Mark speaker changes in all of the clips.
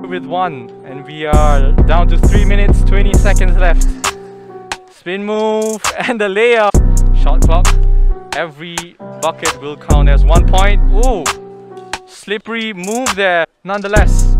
Speaker 1: with 1, and we are down to 3 minutes 20 seconds left. Spin move and the layup. Shot clock. Every bucket will count as 1 point. Ooh, slippery move there. Nonetheless.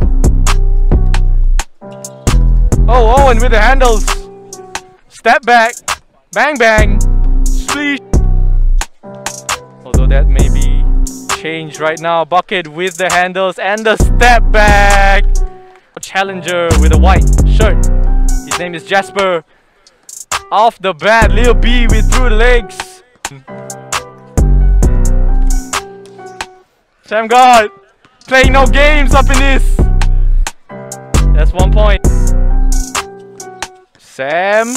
Speaker 1: Oh, Owen with the handles. Step back. Bang bang. Splash. Although that may be changed right now. Bucket with the handles and the step back. A challenger with a white shirt. His name is Jasper. Off the bat, Lil B with through the legs. Sam God playing no games up in this. That's 1 point. Sam.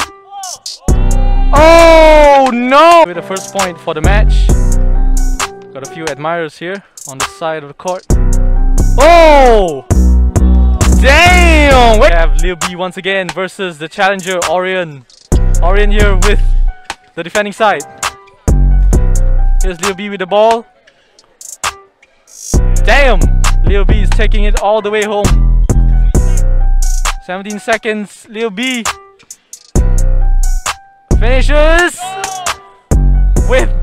Speaker 1: Oh no! With the first point for the match. Got a few admirers here on the side of the court. Oh! Damn! We have Lil B once again versus the challenger Orion. Orion here with the defending side. Here's Lil B with the ball. Damn! Lil B is taking it all the way home. 17 seconds. Lil B finishes with